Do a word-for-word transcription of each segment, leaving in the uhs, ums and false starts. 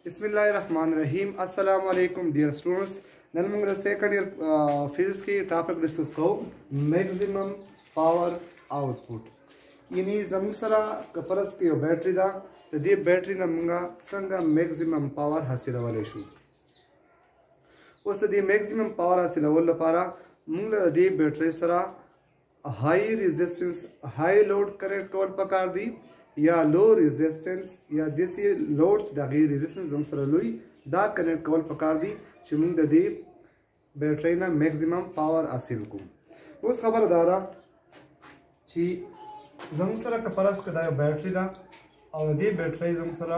बिस्मिल्लाहिर्रहमानिर्रहीम अस्सलाम वालेकुम डियर स्टूडेंट्स नन मंग सेकंड ईयर फिजिक्स की टॉपिक डिस्कस को मैक्सिमम पावर आउटपुट यानी जमसरा कपरस की बैटरी दा दी बैटरी नमंगा संगा मैक्सिमम पावर हासिल वाले शू उस दी मैक्सिमम पावर हासिल वाले पारा मंग दी बैटरी सरा high resistance high load connect कॉल पकार दी या लो रेजिस्टेंस या देसी लोड दागी रेजिस्टेंस जम सर लुई दा कनेक्ट कॉल पकार दी चुमुंग दी बैटरी ना मैक्सिमम पावर हासिल को उस खबरदारा ची जम सर कपरस कदा बैटरी दा और दी बैटरी जम सर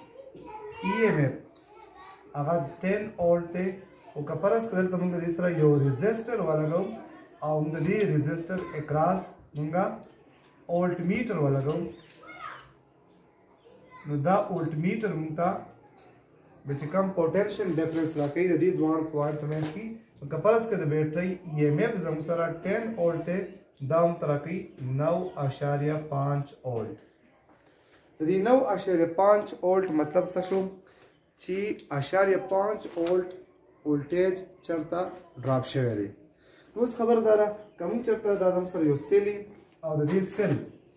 ईएमएफ अगर टेन वोल्ट ते वो कपरस कदर तमुंग दी सर यो रेजिस्टर वाला गो और उंग दी रेजिस्टर अक्रॉस मुंगा वोल्टमीटर वाला गो नो दा वोल्टमीटर मुंता बेच कम पोटेंशियल डिफरेंस राकई दी द्वान पॉइंट में इसकी कपरस के बैटरी ईएमएफ जमसरा टेन वोल्ट दाम तरकी नौ आशारिया पाँच वोल्ट दी नौ आशारिया पाँच वोल्ट मतलब सशो ची आशारिया पाँच वोल्ट वोल्टेज चढ़ता ड्रॉप शेवे उस खबरदारा कम चढ़ता दा जमसर यो सेली और दी सेल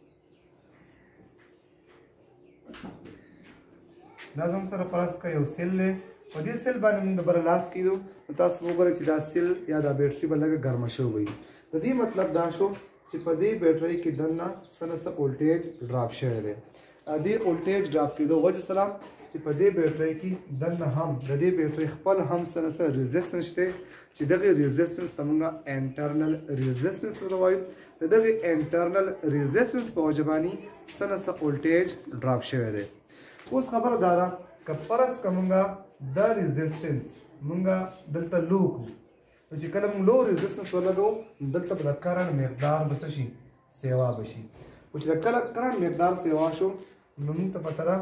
दाजम सर परस का यो सेल ले और दी सेल बाने मुंग बर लास्ट की दो तास वगरे ची दा सेल या दा बैटरी बलगा गर्म शो गई तो दी मतलब दाशो ची पदी बैटरी की दन्ना सनस वोल्टेज ड्रॉप शेवे दे दी वोल्टेज ड्रॉप की दो वजह सलाम ची पदी बैटरी की दन्ना हम दी बैटरी खपल हम सनस रेजिस्टेंस ते ची दगे रेजिस्टेंस तमंगा इंटरनल रेजिस्टेंस रवाई तो दगे इंटरनल रेजिस्टेंस पहुंचबानी सनस वोल्टेज ड्रॉप शेवे दे उस खबरदारा कपरस कमुंगा द रेजिस्टेंस मुंगा दलता लो को तो जी कलम लो रेजिस्टेंस वाला दो दलता बदा करंट मकदार बसशी सेवा बशी कुछ द करंट मकदार सेवा शो मुंग त पतरा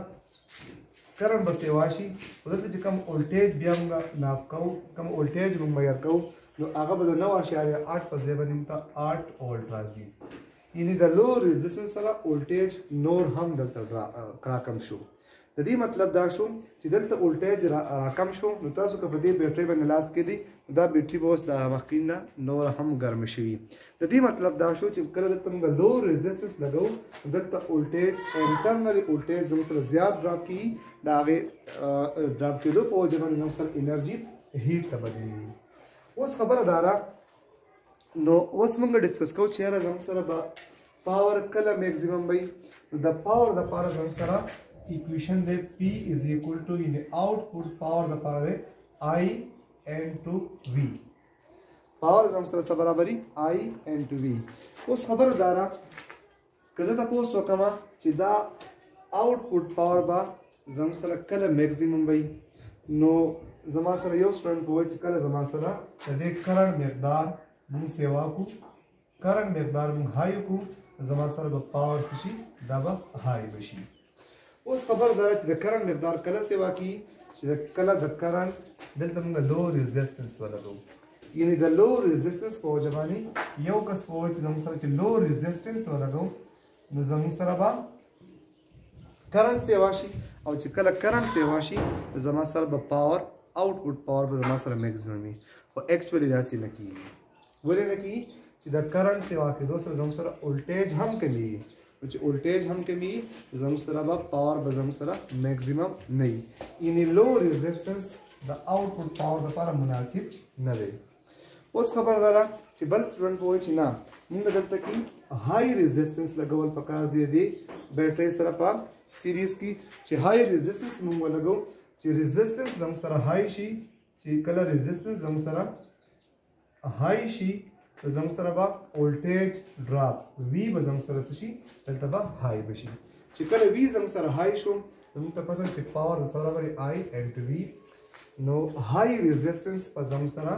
करंट बसेवाशी उधर जी कम वोल्टेज बिया मुंगा नाप को कम वोल्टेज मुंग मयर को नो आगा बदा नौ आशारिया आठ पजे बनिमता आठ वोल्ट राजी यानी द लो रेजिस्टेंस वाला वोल्टेज नोर हम दलता क्राकम शो तदी मतलब दाशो कि दलता वोल्टेज राकम शो नतासु का बदे बैटरी बन लास के दी दा बैटरी बॉस दा मखीना नोर हम गर्म शवी तदी मतलब दाशो कि कल दलता मुंगा लो रेजिस्टेंस लगाओ दलता वोल्टेज इंटरनल वोल्टेज जमसर ज्यादा ड्रॉप की दागे ड्रॉप के दो पो जमन जमसर एनर्जी हीट तबदी उस खबरदारा नो उस मंगा डिस्कस को चेहरा जमसर पावर कला मैक्सिमम भाई द पावर द पावर जमसरा इक्वेशन दे P is equal to in output power द पावर दे I n to V power जमसर सब बराबरी I n to V उस खबरदारा कज़ा पोस्ट वकमा चिदा आउटपुट पावर बा जमसर कल मैक्सिमम भाई नो जमा सर यो स्टूडेंट पोच कल जमा सर दे करंट मकदार मुंग सेवा को करंट मकदार मुंग हाई को जमा सर पावर सशी दबा हाई बशी उस खबरदार च द करंट मकदार कला सेवा की च द कला द करंट दल तम लो रेजिस्टेंस वाला दो यानी द लो रेजिस्टेंस को जबानी यो कस को जम सर च लो रेजिस्टेंस वाला दो नो जम सर बा करंट सेवाशी और च कला करंट सेवाशी जमा सर ब पावर आउटपुट पावर ब जमा सर मैक्सिमम और एक्चुअली राशि न की बोले न की च द करंट सेवा के दोस्त जम सर वोल्टेज हम के लिए कुछ वोल्टेज हम के लिए जमसरा बा पावर बजमसरा मैक्सिमम नहीं यानी लो रेजिस्टेंस द आउटपुट पावर द पारा मुनासिब न दे उस खबरदारा कि बल स्टूडेंट को छिना मुंग दलता की हाई रेजिस्टेंस लगवल पकार दे दे बैटरी सरा पा सीरीज की च हाई रेजिस्टेंस मुंग लगो च रेजिस्टेंस जमसरा हाई शी च कलर रेजिस्टेंस जमसरा हाई शी जमसरा बा वोल्टेज ड्रॉप V बजमसरा सशी तलता बा हाई बशी चिकल V जमसरा हाई शो तुम त पता च पावर सरा बरी I and V नो हाई रेजिस्टेंस पर जमसरा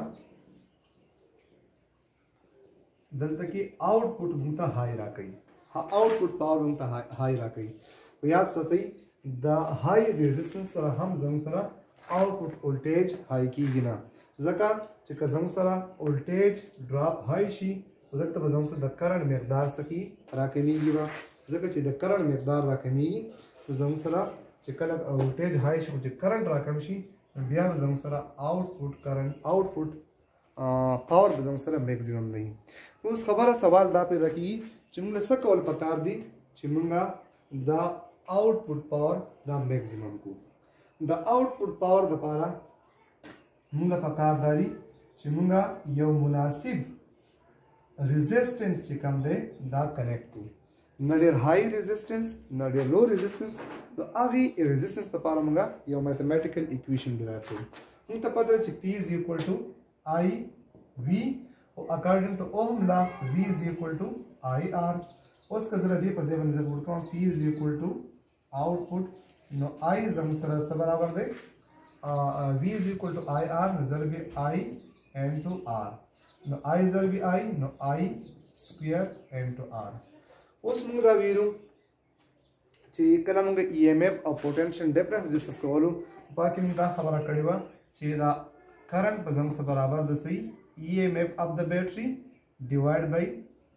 दलता की आउटपुट मुंता हाई राकई हा आउटपुट पावर मुंता हाई राकई तो याद सतई द हाई रेजिस्टेंस सरा हम जमसरा आउटपुट वोल्टेज हाई की गिना जका चिका जमसरा वोल्टेज ड्रॉप हाई शी उदक्त बजमसर द करंट मकदार सकी राकमी गिवा जका च द करंट मकदार राकमी तो जमसरा چې کله وولټیج های شي چې کرنٹ راکم شي بیا به زموږ سره آوټپوټ کرنٹ آوټپوټ پاور به زموږ سره میکزیمم نه وي. اوس خبره سوال دا پیدا کیږي چې موږ څه کول پکار دي چې موږ دا آوټپوټ پاور دا میکزیمم کو. د آوټپوټ پاور دپاره موږ پکار داري چې موږ یو مناسب ریزسټنس چې کوم دی دا کنیکټ کړو. نه ډېر های ریزسټنس نه ډېر لو ریزسټنس. نو هغې ریزسټنس دپاره موږ یو میتھمیټیکل ایکویشن ډیرایو کړو. موږ ته پته ده چې پی از ایکول ټو آی وی او اکارډنګ ټو اوم لا وی از ایکول ټو آی آر. اوس که زه له دې په ځای باندې زه پوټ کوم پی از ایکول ټو آوټپوټ نو آی زموږ سره څه برابر دی وی از ایکول ټو آی آر نو ضرب آی ان ټو آر نو آی ضرب آی نو آی سکویر ان ټو آر. اوس موږ دا ویلو چې کله موږ ای ایم ایف او پوټینشیل ډیفرنس ډسکس کولو باقي موږ دا خبره کړې وه چې دا کرنٹ په زموږ سره برابر د سی ای ایم ایف اف د بیټري ډیوایډ بای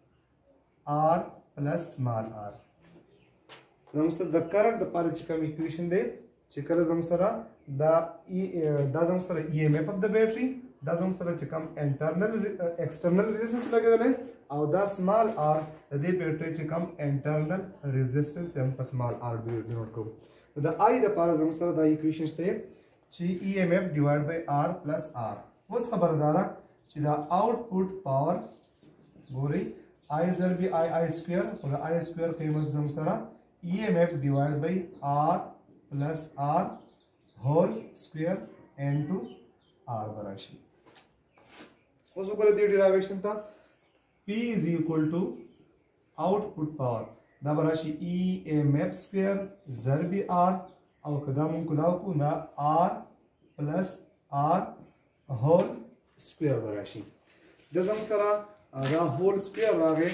آر پلس سمال آر. زموږ سره د کرنٹ دپاره چې کوم ایکویشن دی چې کله زموږ سره دا دا زموږ سره ای ایم ایف اف د بیټري دا زموږ سره چې کوم انټرنل ایکسټرنل ریزسټنس لګېدلی او دا سمال آر د دې بیټرۍ چې کوم انټرنل ریزسټنس دی هم په سمال آر ډینوټ کوو. نو د آی دپاره زموږ سره دا ایکویشن شته چې ای ایم ایف ډیوایډ بای آر پلس آر. اوس خبره دا ده چې دا آوټپوټ پاور ګورئ آی ضرب آی آی سکویر او د آی سکویر قیمت زموږ سره ای ایم ایف ډیوایډ بای آر پلس آر هول سکویر ان ټو آر به راشي. اوس وګوره دې ډیرایویشن ته P is equal to output power دا به راشي ای ایم ایف سکویر ضرب آر او که دا مونږ کلاو کو دا آر پلس آر هول سکویر به راشي. دا زموږ سره دا هول سکویر راغی.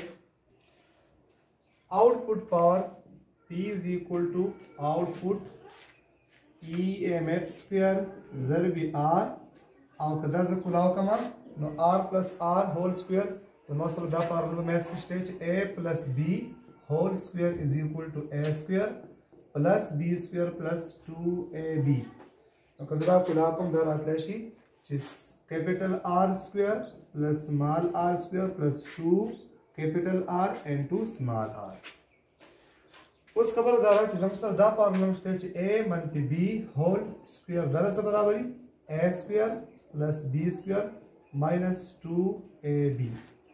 output power P is equal to output ای ایم ایف سکویر ضرب آر او که دا زه کلاو کما نو آر پلس آر هول سکویر زما سره دا فارموله میث کې شته چې a پلس b هول سکویر از ایکول ټو a سکویر پلس b سکویر پلس ټو اے بی. نو که زه دا کلا کوم دا راتلی شي چې کیپیټل آر سکویر پلس سمال آر سکویر پلس ټو کیپیټل آر انټو سمال آر. اوس خبره دا ده چې زموږ سره دا فارموله شته چې a منفي b هول سکویر دا څه برابري a سکویر پلس b سکویر ماینس ټو اے بی.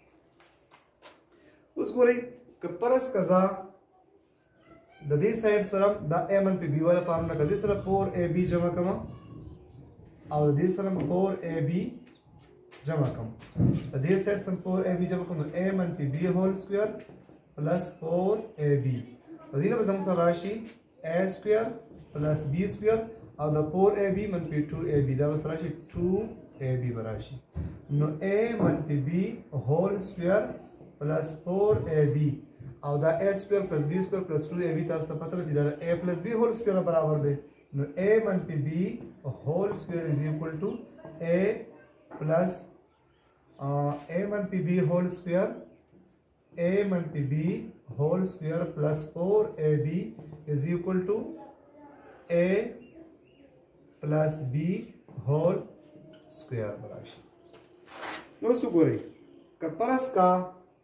اوس ګورئ که پرس قضا د دې سایډ سره دا a منفي b والا فارموله که دې سره فور اے بی جمع کړم او د دې سره فور اے بی جمع کړم د دې سایډ سره فور اے بی جمع کړم نو a منفي b هول سکویر پلس فور اے بی په دې نه به زموږ سره راشي a سکویر پلس b سکویر او د فور اے بی منفي ټو اے بی دا به راشي ټو اے بی به راشي نو a منفي b هول سکویر پلس فور اے بی او دا a سکویر پلس b سکویر پلس ټو اے بی تاسو ته پته ده چې دا a پلس b هول سکویر برابر دی نو a منفي b هول سکویر از ایکول ټو a پلس a منفي b هول سکویر a منفي b هول سکویر پلس فور اے بی از ایکول ټو a پلس b هول سکویر براشي. نو څه ګورئ که پرس کا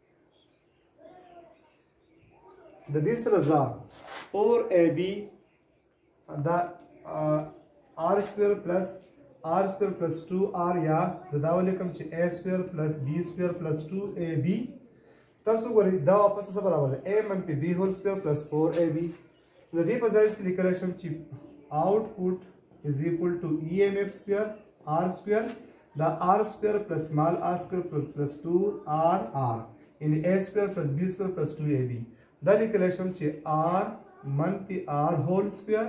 د دې سره زه فور اے بی دا آر سکویر پلس آر سکویر پلس ټو آر یا زه دا ولیکم چې اے سکویر پلس بی سکویر پلس ټو اے بی. تاسو ګورئ دا واپس څه برابر دی اے منفي بی هول سکویر پلس فور اے بی. د دې په ځای څه لیکلی شم چې آوټپوټ از ایکول ټو ای ایم ایف سکویر آر سکویر دا آر سکویر پلس سمال آر سکویر پلس ټو آر آر یعنی اے سکویر پلس بی سکویر پلس ټو اے بی. دا لیکلی شم چې آر منفي آر هول سکویر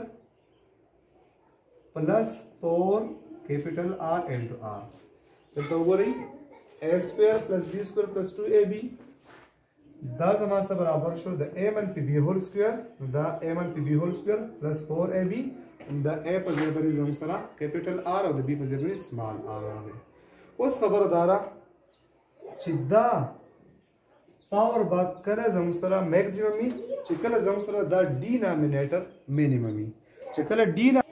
پلس فور کیپیټل آر انټو آر. دلته وګورئ اے سکویر پلس بی سکویر پلس ټو اے بی دا زما سره برابر شو د اے منفي بی هول سکویر دا اے منفي بی هول سکویر پلس فور اے بی دا اے په ځای باندې زموږ سره کیپیټل آر او د بی په ځای باندې سمال آر راغی. اوس خبره دا ده چې دا پاور به کله زموږ سره میکزیمم وي چې کله زموږ سره دا ډینامینیټر مینیمم وي. چې چې کله ډي نه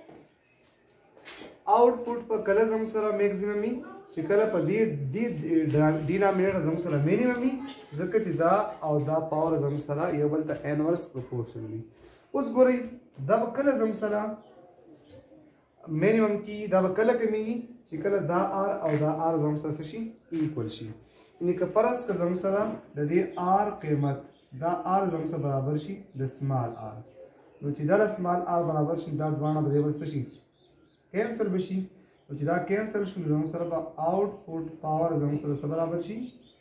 آوټپوټ په کله زموږ سره میکزیمم وي چې کله په دې ډینامینیټر زموږ سره مینیمم وي ځکه چې دا او دا پاور زموږ سره یو بل ته انورس پروپورشن وي. اوس ګورئ دا به کله زموږ سره مینیمم کی دا به کله کمیږي چې کله دا آر او دا آر زموږ سره څه شي ایکول شي. یعنې که فرض که زموږ سره د دې آر قیمت دا آر زموږ سره برابر شي د سمال آر نو چې دا د سمال آر برابر شي دا دواړه به دې بل څه شي کینسل بشي. نو چې دا کینسل شو نو زموږ سره به آوټپوټ پاور زموږ سره څه برابر شي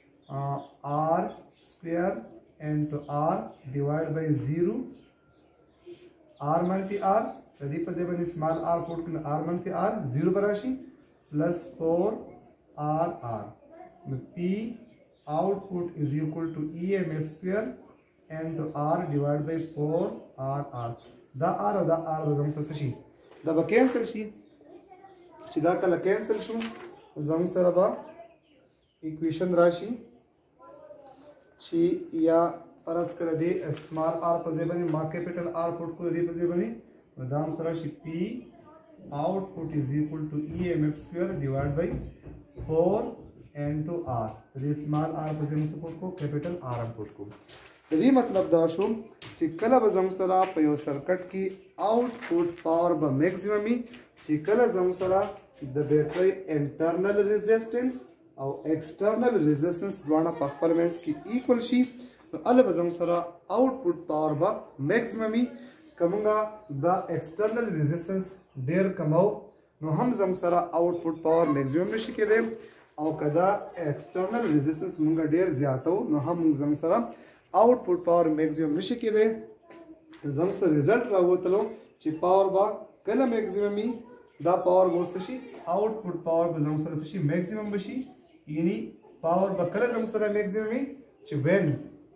آر سکویر انټو آر ډیوایډ بای زیرو آر منفي آر د دې په ځای باندې سمال آر پوټ کړو آر منفي آر زیرو به راشي پلس فور آر آر نو پی آوټپوټ از اکول ټو ای ایم ایف سکویر انټو آر ډیوایډ بای فور آر آر. دا آر او دا آر به زموږ سره څه شي دا به کینسل شي. چې دا کله کینسل شو زموږ سره به ایکویشن راشي چې یا فرض کړه دې سمال آر په ځای باندې ما کیپیټل آر پوټ کړو دې په ځای باندې نو دا هم سره شي پی آوټپوټ از ایکول ټو ای ایم ایف سکویر ډیوایډ بای فور انټو آر دې سمال آر په ځای موږ پوټ کړو کیپیټل آر هم پوټ کړو. د دې مطلب دا شو چې کله به زموږ سره په یو سرکټ کې آوټپوټ پاور به میکزیمم وي چې کله زموږ سره د بیټرۍ انټرنل ریزسټنس او ایکسټرنل ریزسټنس دواړه په خپل منځ کې ایکول شي نو هلته به زموږ سره آوټپوټ پاور به میکزیمم وي. که موږ دا ایکسټرنل ریزسټنس ډېر کمو نو هم زموږ سره آوټپوټ پاور میکزیمم نشي کېدی او که دا ایکسټرنل ریزسټنس موږ ډېر زیاتو نو هم زموږ سره آوټپوټ پاور میکزیمم نشي کېدی. زموږ سره ریزلټ راوتلو چې پاور به کله میکزیمم وي دا پاور به څه شي آوټپوټ پاور به زموږ سره څه شي میکزیمم بشي. یعنی پاور به کله زموږ سره میکزیمم وي چې وین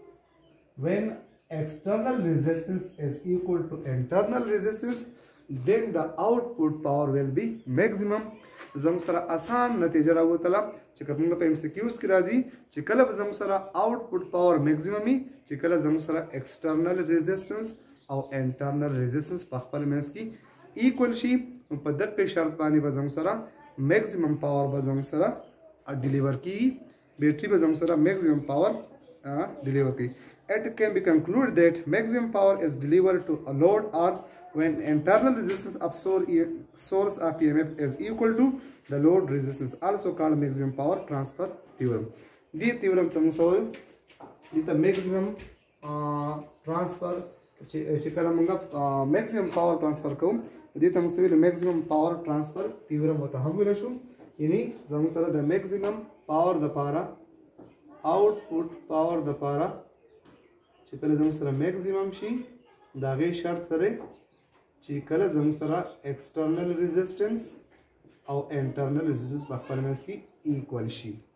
when external resistance is equal to internal resistance then the output power will be maximum. زموږ سره آسان نتیجه راوتله چې که موږ په ایم سی کیوز کې راځي چې کله به زموږ سره آوټپوټ پاور میکزیمم وي چې کله زموږ سره ایکسټرنل ریزسټنس او انټرنل ریزسټنس په خپل منځ کې ایکول شي په دغه شرط باندې به زموږ سره میکزیمم پاور به زموږ سره ډیلیور کیږي بیټري به زموږ سره میکزیمم پاور ډیلیور کوي. It can be concluded that maximum power is delivered to a load R when internal resistance of source of E M F is equal to the load resistance, also called maximum power transfer theorem. This theorem ته موږ دې maximum uh, transfer چې کله موږ maximum power transfer کوو دې ته موږ maximum power transfer theorem وته هم ویل شو. یعنی زموږ سره د maximum power د پاره output power د پاره چې کله زموږ سره میکزیمم شي د هغې شرط سره چې کله زموږ سره ایکسټرنل ریزسټنس او انټرنل ریزسټنس په خپل منځ کې ایکول شي.